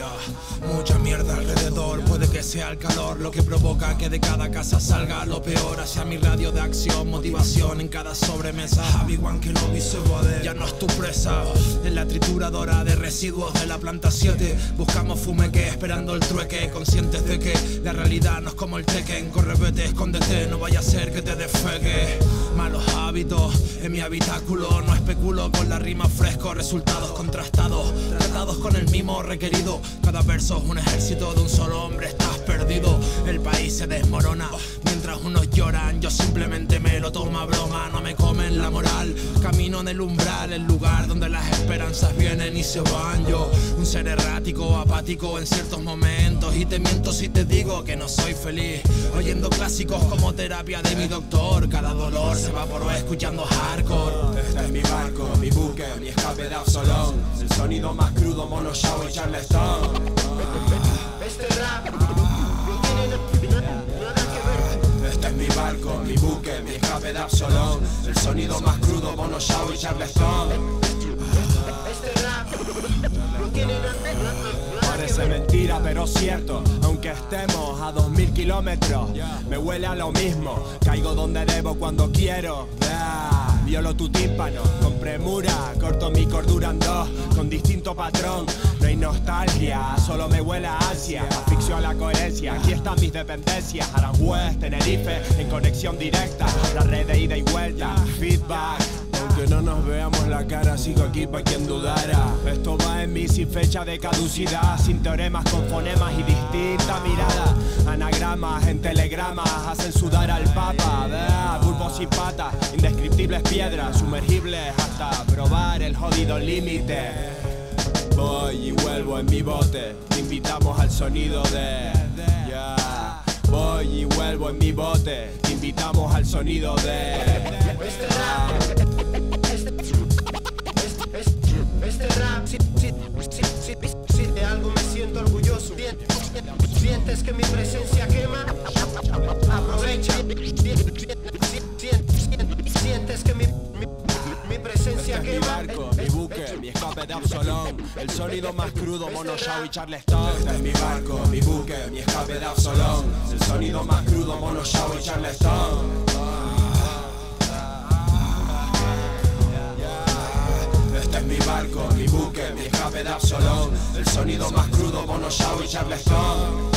Mucha mierda alrededor, puede que sea el calor lo que provoca que de cada casa salga lo peor. Hacia mi radio de acción, motivación en cada sobremesa. Obi-Wan Kenobi se va, ya no es tu presa. En la trituradora de residuos de la planta 7 buscamos fumeque esperando el trueque, conscientes de que la realidad no es como el Tekken. Corre, vete, escóndete, no vaya a ser que te desfegue. Malos hábitos en mi habitáculo, no especulo con la rima fresco. Resultados contrastados, tratados con el mimo requerido. Cada verso es un ejército de un solo hombre, estás perdido. El país se desmorona mientras unos lloran, yo simplemente me lo tomo a broma. No me comen la moral, camino en el umbral, el lugar donde las esperanzas vienen y se van. Yo, un ser errático, apático en ciertos momentos, y te miento si te digo que no soy feliz. Oyendo clásicos como terapia de mi doctor, cada dolor se evaporó escuchando hardcore. Este es mi barco, mi buque, mi escape de Absalón. El sonido más crudo, Mono Shaw y Charleston. Este rap no tiene nada que ver. Este es mi barco, mi buque, mi escape de Absalón. El sonido más crudo, Mono Shaw y Charleston. Este rap no tiene nada que ver. Parece mentira pero cierto, aunque estemos a 2000 kilómetros. Me huele a lo mismo, caigo donde debo cuando quiero. Violo tu tímpano, con premura, corto mi cordura en dos, con distinto patrón. No hay nostalgia, solo me huele a ansia, asfixio a la coherencia. Aquí están mis dependencias, Aranjuez, Tenerife, en conexión directa. La red de ida y vuelta, feedback. Aunque no nos veamos la cara, sigo aquí pa' quien dudara. Esto va en mí sin fecha de caducidad, sin teoremas, con fonemas y distinta mirada. Anagramas en telegramas hacen sudar al papa. Bulbos y patas, indescriptibles piedras, sumergibles hasta probar el jodido límite. Voy y vuelvo en mi bote, te invitamos al sonido de... Voy y vuelvo en mi bote, te invitamos al sonido de... Este rap, este rap, si de algo me siento orgulloso. Sientes que mi presencia quema, aprovecha. Sientes que mi presencia Este es mi quema. barco, mi buque, mi escape de Absalón. El sonido más crudo, Mono Shaw y Charleston. Este es mi barco, mi buque, mi escape de Absalón. El sonido más crudo, Mono Shaw y Charleston. Este es mi barco, mi buque, mi escape de Absalón. El sonido más crudo, Mono Shaw y Charleston.